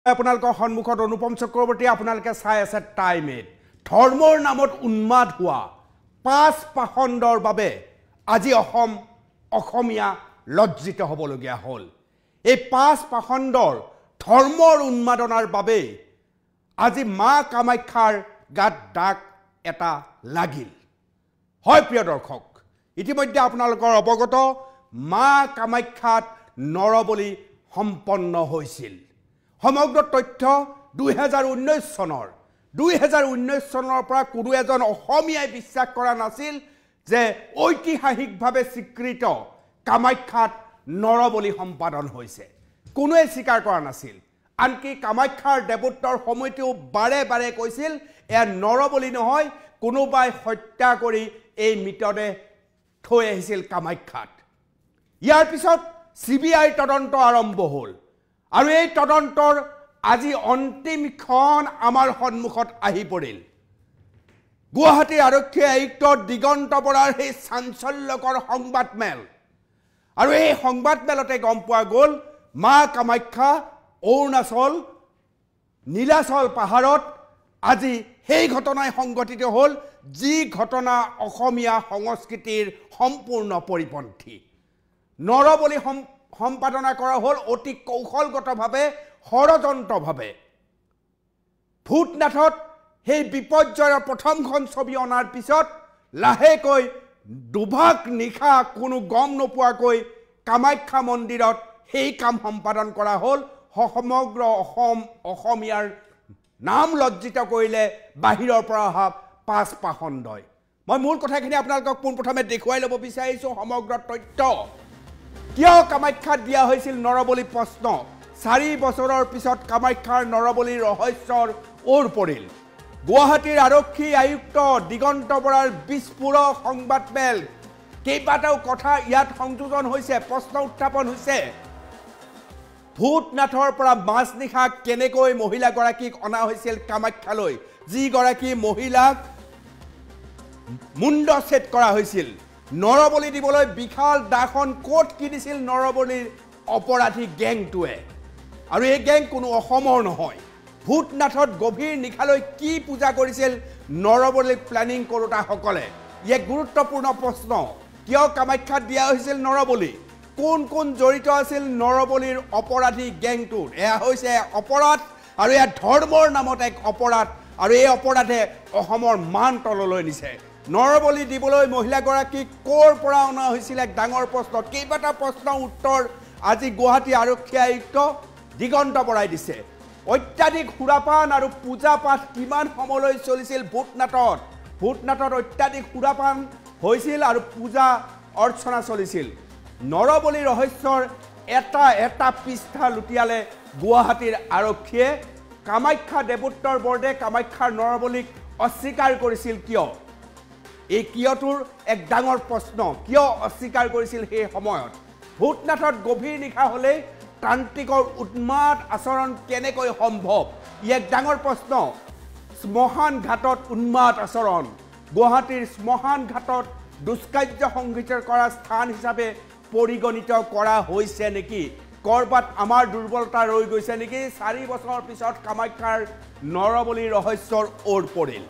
আপোনালোকৰ সন্মুখত অনুপম চক্ৰৱৰ্তী আপোনালোকে চাই আছে টাইমেট ধৰ্মৰ নামত উন্মাদ হোৱা পাঁচ পাখণ্ডৰ বাবে আজি অসমীয়া লজ্জিত হ'বলগীয়া হ'ল এই পাঁচ পাখণ্ডৰ ধৰ্মৰ উন্মাদনাৰ বাবে আজি মা কামাখ্যাৰ গাত দাগ এটা লাগিল হয় প্ৰিয় দৰ্শক ইতিমধ্যে আপোনালোকৰ অৱগত মা কামাখ্যাত নৰবলি সম্পন্ন হৈছিল সমগ্ৰ তথ্য 2019 চনৰ পৰা কোনো এজন অসমীয়াই বিশ্বাস কৰা নাছিল যে ঐতিহাসিকভাৱে স্বীকৃত কামাখ্যাত নৰবলি সম্পাদন হৈছে কোনোৱে স্বীকাৰ কৰা নাছিল আনকি কামাখ্যাৰ দেৱোত্তৰ সময়তেও বাৰে বাৰে কৈছিল এয়া নৰবলি নহয় কোনোবাই হত্যা কৰি এই মৃতদেহ থৈ আহিছিল কামাখ্যাত ইয়াৰ পিছত সিবিআই তদন্ত আৰম্ভ হ'ল আৰু এই তদন্তৰ আজি অন্তিমখন আমাৰ সন্মুখত আহি পৰিল গুৱাহাটী আৰক্ষী আয়ুক্ত দিগন্ত বৰাৰ সেই চাঞ্চল্যকৰ সংবাদমেল আৰু এই সংবাদমেলতে গম পোৱা গ'ল মা কামাখ্যা অৰুণাচল নীলাচল পাহাৰত আজি সেই ঘটনাই সংঘটিত হ'ল যি ঘটনা অসমীয়া সংস্কৃতিৰ সম্পূৰ্ণ পৰিপন্থী নৰবলি সম্পাদনা কৰা হ'ল অতি কৌশলগতভাৱে ষড়যন্ত্ৰভাৱে ভূতনাথত সেই বিপৰ্যয়ৰ প্ৰথমখন ছবি অনাৰ পিছত লাহেকৈ দুভাগ নিশা কোনো গম নোপোৱাকৈ কামাখ্যা মন্দিৰত সেই কাম সম্পাদন কৰা হ'ল সমগ্ৰ অসমীয়াৰ নাম লজ্জিত কৰিলে বাহিৰৰ পৰা অহা পাঁচ পাখণ্ডই মই মূল কথাখিনি আপোনালোকক পোনপ্ৰথমে দেখুৱাই ল'ব বিচাৰিছোঁ সমগ্ৰ তথ্য কিয় কামাখ্যাত দিয়া হৈছিল নৰবলি প্ৰশ্ন 4 বছৰৰ পিছত কামাখ্যাৰ নৰবলিৰ ৰহস্যৰ ওৰ পৰিল গুৱাহাটীৰ আৰক্ষী আয়ুক্ত দিগন্ত বৰাৰ বিস্ফোৰক সংবাদমেল কেইবাটাও কথা ইয়াত সংযোজন হৈছে প্ৰশ্ন উত্থাপন হৈছে ভূতনাথৰ পৰা মাজনিশা কেনেকৈ মহিলাগৰাকীক অনা হৈছিল কামাখ্যালৈ যিগৰাকী মহিলাক মুণ্ড ছেট কৰা হৈছিল নৰবলি দিবলৈ বিশাল দাখন কোট কিনিছিল নৰবলিৰ অপৰাধী গেংটোৱে আৰু এই গেং কোনো অসমৰ নহয় ভূতনাথত গভীৰ নিশালৈ কি পূজা কৰিছিল নৰবলি প্লেনিং কৰোঁতাসকলে এক গুৰুত্বপূৰ্ণ প্ৰশ্ন কিয় কামাখ্যাত দিয়া হৈছিল নৰবলি কোন কোন জড়িত আছিল নৰবলিৰ অপৰাধী গেংটোৰ এয়া হৈছে অপৰাধ আৰু এয়া ধৰ্মৰ নামত এক অপৰাধ আৰু এই অপৰাধে অসমৰ মান তললৈ নিছে নৰবলি দিবলৈ মহিলাগৰাকীক ক'ৰ পৰা অনা হৈছিল এক ডাঙৰ প্ৰশ্ন কেইবাটা প্ৰশ্নৰ উত্তৰ আজি গুৱাহাটী আৰক্ষী আয়ুক্ত দিগন্ত বৰাই দিছে অত্যাধিক সুৰাপান আৰু পূজা পাঠ কিমান সময়লৈ চলিছিল ভূতনাথত অত্যাধিক সুৰাপান হৈছিল আৰু পূজা অৰ্চনা চলিছিল নৰবলি ৰহস্যৰ এটা পৃষ্ঠা লুটিয়ালে গুৱাহাটীৰ আৰক্ষীয়ে কামাখ্যা দেৱোত্তৰ বৰ্ডে কামাখ্যাৰ নৰবলিক অস্বীকাৰ কৰিছিল কিয় এই কিয়টোৰ এক ডাঙৰ প্ৰশ্ন কিয় অস্বীকাৰ কৰিছিল সেই সময়ত ভূতনাথত গভীৰ নিশা হ'লে তান্ত্ৰিকৰ উন্মাদ আচৰণ কেনেকৈ সম্ভৱ ই এক ডাঙৰ প্ৰশ্ন শ্মশান ঘাটত উন্মাদ আচৰণ গুৱাহাটীৰ শ্মশান ঘাটত দুষ্কাৰ্য সংঘটিত কৰা স্থান হিচাপে পৰিগণিত কৰা হৈছে নেকি কৰবাত আমাৰ দুৰ্বলতা ৰৈ গৈছে নেকি 4 বছৰৰ পিছত কামাখ্যাৰ নৰবলি ৰহস্যৰ ওৰ পৰিল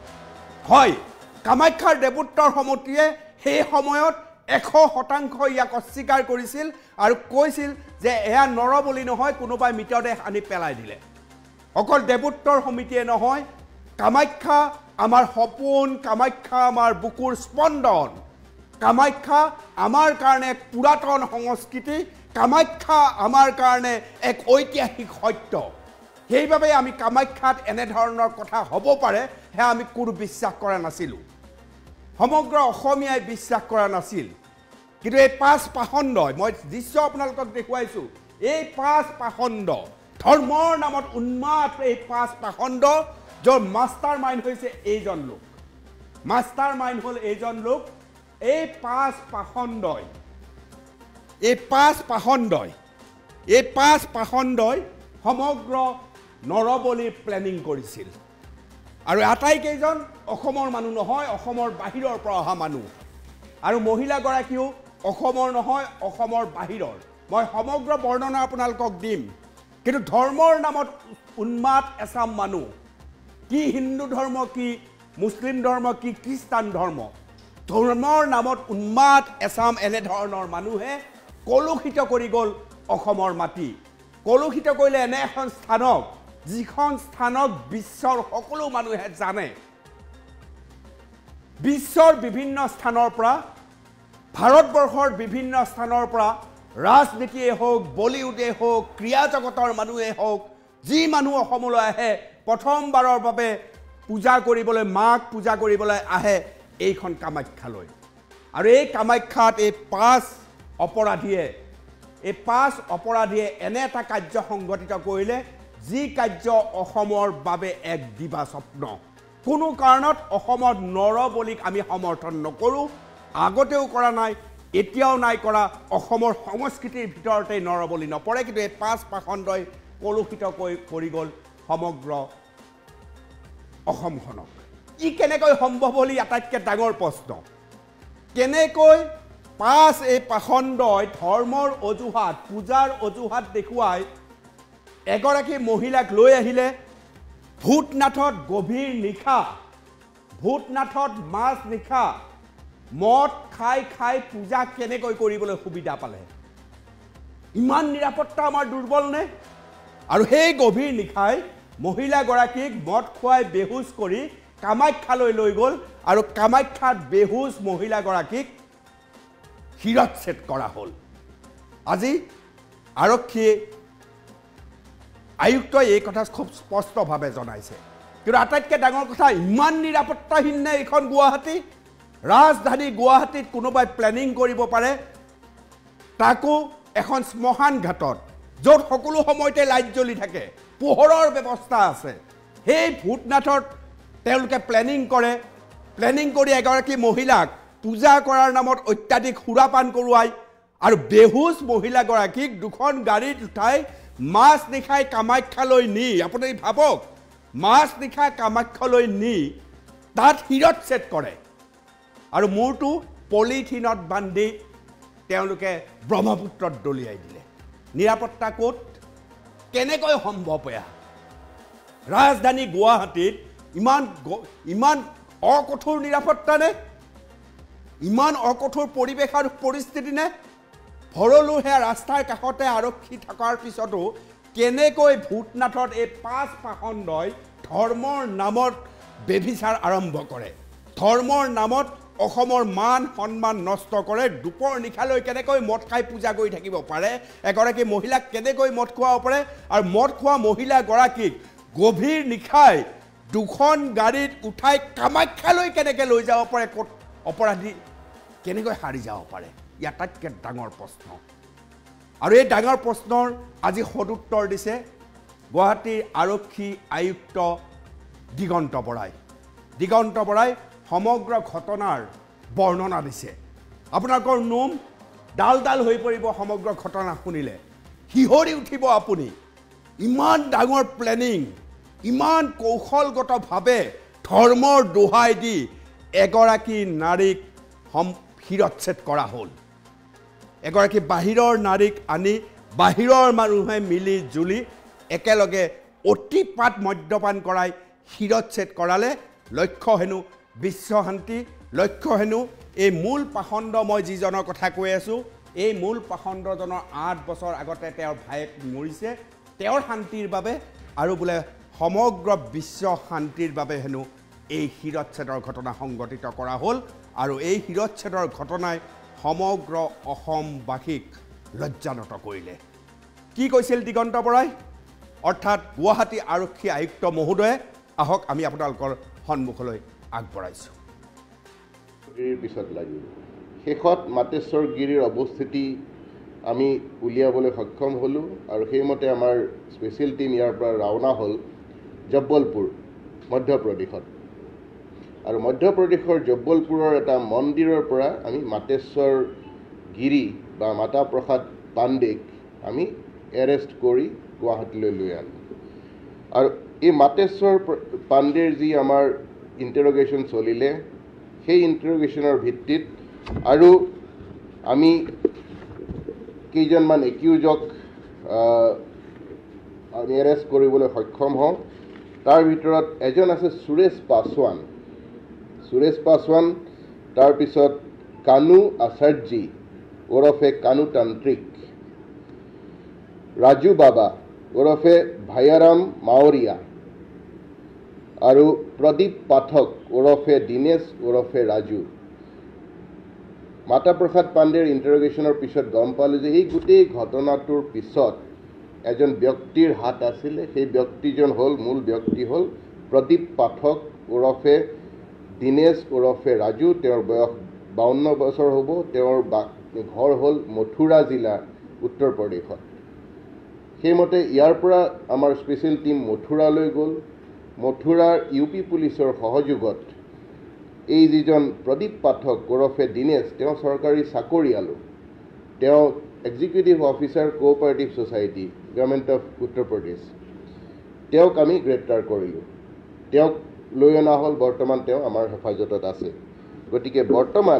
হয় কামাখ্যাৰ দেৱোত্তৰ সমিতিয়ে সেই সময়ত 100% ইয়াক অস্বীকাৰ কৰিছিল আৰু কৈছিল যে এয়া নৰবলি নহয় কোনোবাই মৃতদেহ আনি পেলাই দিলে অকল দেৱোত্তৰ সমিতিয়ে নহয় কামাখ্যা আমাৰ সপোন কামাখ্যা আমাৰ বুকুৰ স্পন্দন কামাখ্যা আমাৰ কাৰণে এক পুৰাতন সংস্কৃতি কামাখ্যা আমাৰ কাৰণে এক ঐতিহাসিক সত্য সেইবাবে আমি কামাখ্যাত এনেধৰণৰ কথা হ'ব পাৰে হে আমি কোনো বিশ্বাস কৰা নাছিলোঁ সমগ্ৰ অসমীয়াই বিশ্বাস কৰা নাছিল কিন্তু এই পাঁচ পাখণ্ডই মই দৃশ্য আপোনালোকক দেখুৱাইছোঁ এই পাঁচ পাখণ্ড ধৰ্মৰ নামত উন্মাদ এই পাঁচ পাখণ্ড য'ৰ মাষ্টাৰ মাইণ্ড হৈছে এইজন লোক মাষ্টাৰ মাইণ্ড হ'ল এইজন লোক এই পাঁচ পাখণ্ডই সমগ্ৰ নৰবলিৰ প্লেনিং কৰিছিল আৰু আটাইকেইজন অসমৰ মানুহ নহয় অসমৰ বাহিৰৰ পৰা অহা মানুহ আৰু মহিলাগৰাকীও অসমৰ নহয় অসমৰ বাহিৰৰ মই সমগ্ৰ বৰ্ণনা আপোনালোকক দিম কিন্তু ধৰ্মৰ নামত উন্মাদ এচাম মানুহ কি হিন্দু ধৰ্ম কি মুছলিম ধৰ্ম কি খ্ৰীষ্টান ধৰ্ম ধৰ্মৰ নামত উন্মাদ এচাম এনে ধৰণৰ মানুহে কলুষিত কৰি গ'ল অসমৰ মাটি কলুষিত কৰিলে এনে এখন স্থানক যিখন স্থানক বিশ্বৰ সকলো মানুহে জানে বিশ্বৰ বিভিন্ন স্থানৰ পৰা ভাৰতবৰ্ষৰ বিভিন্ন স্থানৰ পৰা ৰাজনীতিয়ে হওক বলিউডে হওক ক্ৰীড়া জগতৰ মানুহে হওক যি মানুহ অসমলৈ আহে প্ৰথমবাৰৰ বাবে পূজা কৰিবলৈ মাক পূজা কৰিবলৈ আহে এইখন কামাখ্যালৈ আৰু এই কামাখ্যাত এই পাঁচ অপৰাধীয়ে এনে এটা কাৰ্য সংগঠিত কৰিলে যি কাৰ্য অসমৰ বাবে এক দিবা স্বপ্ন কোনো কাৰণত অসমত নৰবলিক আমি সমৰ্থন নকৰোঁ আগতেও কৰা নাই এতিয়াও নাই কৰা অসমৰ সংস্কৃতিৰ ভিতৰতে নৰবলি নপৰে কিন্তু এই পাঁচ পাখণ্ডই কলুষিত কৰি গ'ল সমগ্ৰ অসমখনক ই কেনেকৈ সম্ভৱ বুলি আটাইতকৈ ডাঙৰ প্ৰশ্ন কেনেকৈ এই পাখণ্ডই ধৰ্মৰ অজুহাত পূজাৰ অজুহাত দেখুৱাই এগৰাকী মহিলাক লৈ আহিলে ভূতনাথত গভীৰ নিশা ভূতনাথত মাছ নিশা মদ খাই পূজা কেনেকৈ কৰিবলৈ সুবিধা পালে ইমান নিৰাপত্তা আমাৰ দুৰ্বল নে আৰু সেই গভীৰ নিশাই মহিলাগৰাকীক মদ খুৱাই বেহুচ কৰি কামাখ্যালৈ লৈ গ'ল আৰু কামাখ্যাত বেহুচ মহিলাগৰাকীক শিৰচ্ছেদ কৰা হ'ল আজি আৰক্ষী আয়ুক্তই এই কথা খুব স্পষ্টভাৱে জনাইছে কিন্তু আটাইতকৈ ডাঙৰ কথা ইমান নিৰাপত্তাহীন নে এইখন গুৱাহাটী ৰাজধানী গুৱাহাটীত কোনোবাই প্লেনিং কৰিব পাৰে তাকো এখন শ্মশান ঘাটত য'ত সকলো সময়তে লাইট জ্বলি থাকে পোহৰৰ ব্যৱস্থা আছে সেই ভূতনাথত তেওঁলোকে প্লেনিং কৰি এগৰাকী মহিলাক পূজা কৰাৰ নামত অত্যাধিক সুৰাপান কৰোৱাই আৰু বেহুচ মহিলাগৰাকীক দুখন গাড়ীত উঠাই মাছ নিশাই কামাখ্যালৈ নি আপুনি ভাবক মাছ নিশাই কামাখ্যালৈ নি তাত শিৰচ্ছেদ কৰে আৰু মূৰটো পলিথিনত বান্ধি তেওঁলোকে ব্ৰহ্মপুত্ৰত দলিয়াই দিলে নিৰাপত্তা ক'ত কেনেকৈ সম্ভৱ এয়া ৰাজধানী গুৱাহাটীত ইমান অকঠোৰ নিৰাপত্তা নে ইমান অকঠোৰ পৰিৱেশ আৰু পৰিস্থিতি নে ভৰলু সেয়া ৰাস্তাৰ কাষতে আৰক্ষী থকাৰ পিছতো কেনেকৈ ভূতনাথত এই পাঁচ পাখণ্ডই ধৰ্মৰ নামত বেভিচাৰ আৰম্ভ কৰে ধৰ্মৰ নামত অসমৰ মান সন্মান নষ্ট কৰে দুপৰ নিশালৈ কেনেকৈ মদ খাই পূজা কৰি থাকিব পাৰে এগৰাকী মহিলাক কেনেকৈ মদ খুৱাব পাৰে আৰু মদ খোৱা মহিলাগৰাকীক গভীৰ নিশাই দুখন গাড়ীত উঠাই কামাখ্যালৈ কেনেকৈ লৈ যাব পাৰে ক'ত অপৰাধী কেনেকৈ হাৰি যাব পাৰে ই আটাইতকৈ ডাঙৰ প্ৰশ্ন আৰু এই ডাঙৰ প্ৰশ্নৰ আজি সদুত্তৰ দিছে গুৱাহাটীৰ আৰক্ষী আয়ুক্ত দিগন্ত বৰাই সমগ্ৰ ঘটনাৰ বৰ্ণনা দিছে আপোনালোকৰ নোম ডাল হৈ পৰিব সমগ্ৰ ঘটনা শুনিলে হিহৰি উঠিব আপুনি ইমান ডাঙৰ প্লেনিং ইমান কৌশলগতভাৱে ধৰ্মৰ দোহাই দি এগৰাকী নাৰীক শিৰচ্ছেদ কৰা হ'ল এগৰাকী বাহিৰৰ নাৰীক আনি বাহিৰৰ মানুহে মিলি জুলি একেলগে অতিপাত মদ্যপান কৰাই শিৰচ্ছেদ কৰালে লক্ষ্য হেনো বিশ্বশান্তি লক্ষ্য হেনো এই মূল পাখণ্ড মই যিজনৰ কথা কৈ আছোঁ এই মূল পাখণ্ডজনৰ 8 বছৰ আগতে তেওঁৰ ভায়েক মৰিছে তেওঁৰ শান্তিৰ বাবে আৰু বোলে সমগ্ৰ বিশ্ব শান্তিৰ বাবে হেনো এই শিৰচ্ছেদৰ ঘটনা সংঘটিত কৰা হ'ল আৰু এই শিৰচ্ছেদৰ ঘটনাই সমগ্ৰ অসমবাসীক লজ্জানত কৰিলে কি কৈছিল দিগন্ত বৰাই অৰ্থাৎ গুৱাহাটী আৰক্ষী আয়ুক্ত মহোদয়ে আহক আমি আপোনালোকৰ সন্মুখলৈ আগবঢ়াইছোঁ পিছত লাগিব শেষত মাতেশ্বৰ গিৰিৰ অৱস্থিতি আমি উলিয়াবলৈ সক্ষম হ'লোঁ আৰু সেইমতে আমাৰ স্পেচিয়েল টিম ইয়াৰ পৰা ৰাওনা হ'ল জব্বলপুৰ মধ্যপ্ৰদেশত আৰু মধ্যপ্ৰদেশৰ জব্বলপুৰৰ এটা মন্দিৰৰ পৰা আমি মাতেশ্বৰ গিৰি বা মাতা প্ৰসাদ পাণ্ডেক আমি এৰেষ্ট কৰি গুৱাহাটীলৈ লৈ আনো আৰু এই মাতেশ্বৰ পাণ্ডেৰ যি আমাৰ ইণ্টাৰগেশ্যন চলিলে সেই ইণ্টাৰগেশ্যনৰ ভিত্তিত আৰু আমি কেইজনমান একিউজক আমি এৰেষ্ট কৰিবলৈ সক্ষম হওঁ তাৰ ভিতৰত এজন আছে সুৰেশ পাছৱান তাৰপিছত কানু আচাৰ্যী ওৰফে কানু তান্ত্ৰিক ৰাজু বাবা ওৰফে ভায়াৰাম মাৱৰীয়া আৰু প্ৰদীপ পাঠক ওৰফে দীনেশ ওৰফে ৰাজু মাতা প্ৰসাদ পাণ্ডেৰ ইণ্টাৰগেশ্যনৰ পিছত গম পালোঁ যে এই গোটেই ঘটনাটোৰ পিছত এজন ব্যক্তিৰ হাত আছিলে সেই ব্যক্তিজন মূল ব্যক্তি হ'ল প্ৰদীপ পাঠক ওৰফে দীনেশ ওৰফে ৰাজু তেওঁৰ বয়স 52 বছৰ হ'ব তেওঁৰ ঘৰ হ'ল মথুৰা জিলা উত্তৰ প্ৰদেশত সেইমতে ইয়াৰ পৰা আমাৰ স্পেচিয়েল টিম মথুৰালৈ গ'ল মথুৰাৰ ইউপি পুলিচৰ সহযোগত এই যিজন প্ৰদীপ পাঠক ওৰফে দীনেশ তেওঁ চৰকাৰী চাকৰিয়ালো তেওঁ executive officer cooperative society government of Uttar Pradesh তেওঁক আমি গ্ৰেপ্তাৰ কৰিলোঁ তেওঁক লৈ অনা হ'ল বৰ্তমান তেওঁ আমাৰ হেফাজতত আছে গতিকে বৰ্তমান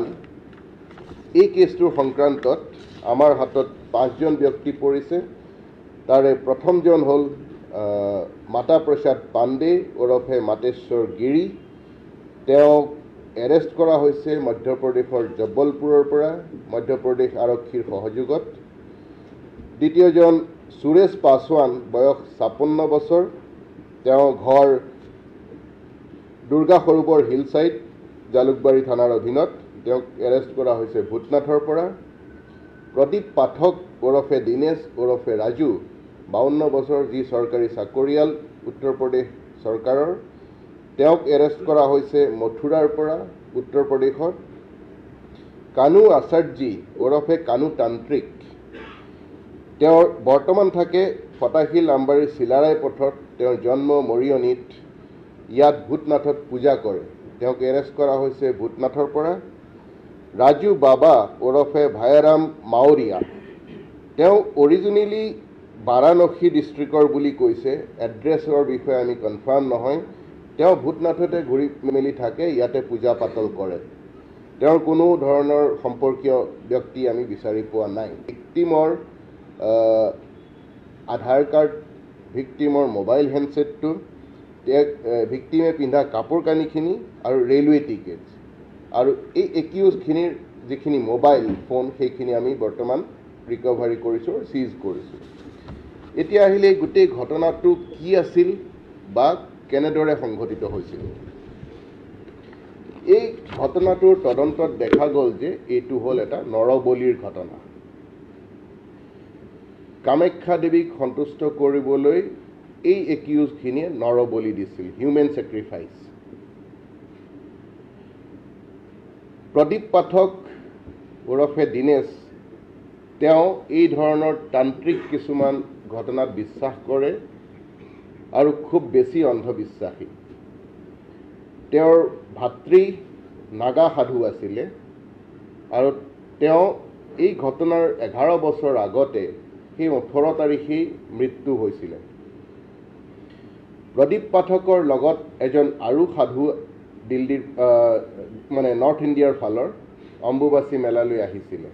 এই কেছটোৰ সংক্ৰান্তত আমাৰ হাতত 5জন ব্যক্তি পৰিছে তাৰে প্ৰথমজন হ'ল মাতা প্ৰসাদ পাণ্ডে ওৰফে মাতেশ্বৰ গিৰি তেওঁক এৰেষ্ট কৰা হৈছে মধ্যপ্ৰদেশৰ জব্বলপুৰৰ পৰা মধ্যপ্ৰদেশ আৰক্ষীৰ সহযোগত দ্বিতীয়জন সুৰেশ পাছৱান বয়স 56 বছৰ তেওঁ ঘৰ দুৰ্গা সৰোবৰ হিল চাইড জালুকবাৰী থানাৰ অধীনত তেওঁক এৰেষ্ট কৰা হৈছে ভূটনাথৰ পৰা প্ৰদীপ পাঠক ওৰফে দীনেশ ওৰফে ৰাজু 52 বছৰ যি চৰকাৰী চাকৰিয়াল উত্তৰ প্ৰদেশ চৰকাৰৰ তেওঁক এৰেষ্ট কৰা হৈছে মথুৰাৰ পৰা উত্তৰ প্ৰদেশত কানু আচাৰ্যী ওৰফে কানু তান্ত্ৰিক তেওঁৰ বৰ্তমান থাকে ফটাশিল আমবাৰীৰ চিলাৰাই পথত তেওঁৰ জন্ম মৰিয়নিত ইয়াত ভূটনাথত পূজা কৰে তেওঁক এৰেষ্ট কৰা হৈছে ভূটনাথৰ পৰা ৰাজু বাবা ওৰফে ভায়াৰাম মাৱৰীয়া তেওঁ অৰিজিনেলি বাৰাণসী ডিষ্ট্ৰিক্টৰ বুলি কৈছে এড্ৰেছৰ বিষয়ে আমি কনফাৰ্ম নহয় তেওঁ ভূটনাথতে ঘূৰি মেলি থাকে ইয়াতে পূজা পাতল কৰে তেওঁৰ কোনো ধৰণৰ সম্পৰ্কীয় ব্যক্তি আমি বিচাৰি পোৱা নাই ভিক্টিমৰ আধাৰ কাৰ্ড ভিক্টিমৰ মোবাইল হেণ্ডছেটটো ভিক্টিমে পিন্ধা কাপোৰ কানিখিনি আৰু ৰেলৱে টিকেটছ আৰু এই একিউজখিনিৰ যিখিনি মোবাইল ফোন সেইখিনি আমি বৰ্তমান ৰিকভাৰী কৰিছোঁ চিজ কৰিছোঁ এতিয়া আহিলে এই গোটেই ঘটনাটো কি আছিল বা কেনেদৰে সংঘটিত হৈছিল এই ঘটনাটোৰ তদন্তত দেখা গ'ল যে এইটো হ'ল এটা নৰবলিৰ ঘটনা কামাখ্যা দেৱীক সন্তুষ্ট কৰিবলৈ এই একিউজখিনিয়ে নৰবলি দিছিল হিউমেন ছেক্ৰিফাইচ প্ৰদীপ পাঠক ওৰফে দীনেশ তেওঁ এই ধৰণৰ তান্ত্ৰিক কিছুমান ঘটনাত বিশ্বাস কৰে আৰু খুব বেছি অন্ধবিশ্বাসী তেওঁৰ ভাতৃ নাগা সাধু আছিলে আৰু তেওঁ এই ঘটনাৰ 11 বছৰ আগতে সেই 18 তাৰিখেই মৃত্যু হৈছিলে প্ৰদীপ পাঠকৰ লগত এজন আৰু সাধু দিল্লীৰ মানে নৰ্থ ইণ্ডিয়াৰ ফালৰ অম্বুবাচী মেলালৈ আহিছিলে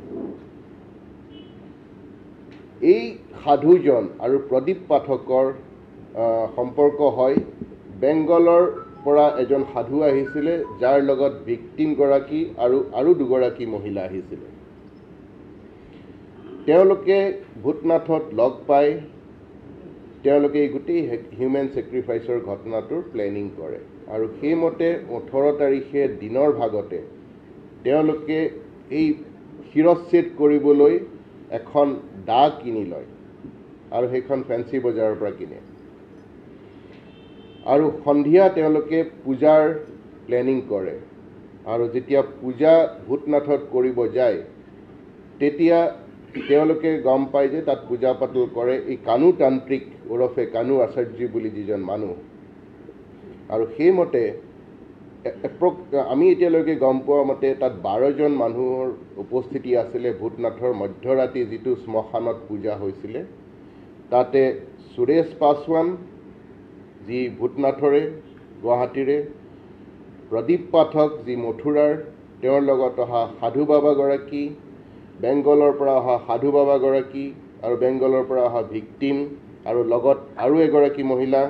এই সাধুজন আৰু প্ৰদীপ পাঠকৰ সম্পৰ্ক হয় বেংগলৰ পৰা এজন সাধু আহিছিলে যাৰ লগত ভিক্টিম গৰাকী আৰু দুগৰাকী মহিলা আহিছিলে তেওঁলোকে ভূটনাথত লগ পাই তেওঁলোকে এই গোটেই হিউমেন ছেক্ৰিফাইচৰ ঘটনাটোৰ প্লেনিং কৰে আৰু সেইমতে 18 তাৰিখে দিনৰ ভাগতে তেওঁলোকে এই শিৰচ্ছেদ কৰিবলৈ এখন দা কিনি লয় আৰু সেইখন ফেন্সি বজাৰৰ পৰা কিনে আৰু সন্ধিয়া তেওঁলোকে পূজাৰ প্লেনিং কৰে আৰু যেতিয়া পূজা ভূটনাথত কৰিব যায় তেতিয়া তেওঁলোকে গম পায় যে তাত পূজা পাতল কৰে এই কানু তান্ত্ৰিক ওৰফে কানু আচাৰ্যী বুলি যিজন মানুহ আৰু সেইমতে আমি এতিয়ালৈকে গম পোৱা মতে তাত 12জন মানুহৰ উপস্থিতি আছিলে ভূটনাথৰ মধ্যৰাতি যিটো শ্মশানত পূজা হৈছিলে তাতে সুৰেশ পাছৱান যি ভূটনাথৰে গুৱাহাটীৰে প্ৰদীপ পাঠক যি মথুৰাৰ তেওঁৰ লগত অহা সাধু বাবাগৰাকী বেংগলৰ পৰা অহা সাধু বাবাগৰাকী আৰু বেংগলৰ পৰা অহা ভিক্টিম আৰু লগত আৰু এগৰাকী মহিলা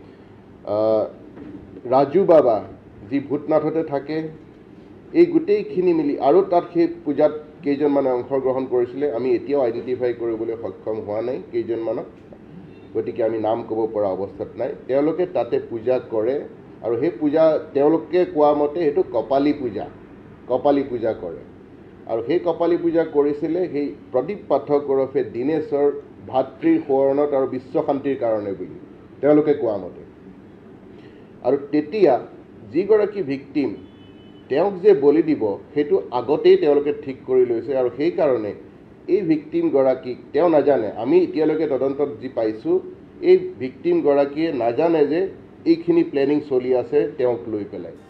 ৰাজু বাবা যি ভূতনাথতে থাকে এই গোটেইখিনি মিলি আৰু তাত সেই পূজাত কেইজনমানে অংশগ্ৰহণ কৰিছিলে আমি এতিয়াও আইডেণ্টিফাই কৰিবলৈ সক্ষম হোৱা নাই কেইজনমানক গতিকে আমি নাম ক'ব পৰা অৱস্থাত নাই তেওঁলোকে তাতে পূজা কৰে আৰু সেই পূজা তেওঁলোকে কোৱা মতে সেইটো কপালী পূজা কৰে আৰু সেই কপালী পূজা কৰিছিলে সেই প্ৰদীপ পাঠক ওৰফে দীনেশৰ ভাতৃৰ সোৱৰণত আৰু বিশ্ব শান্তিৰ কাৰণে বুলি তেওঁলোকে কোৱা মতে আৰু তেতিয়া যিগৰাকী ভিক্টিম তেওঁক যে বলি দিব সেইটো আগতেই তেওঁলোকে ঠিক কৰি লৈছে আৰু সেইকাৰণে এই ভিক্টিমগৰাকীক তেওঁ নাজানে আমি এতিয়ালৈকে তদন্তত যি পাইছোঁ এই ভিক্টিমগৰাকীয়ে নাজানে যে এইখিনি প্লেনিং চলি আছে তেওঁক লৈ পেলাই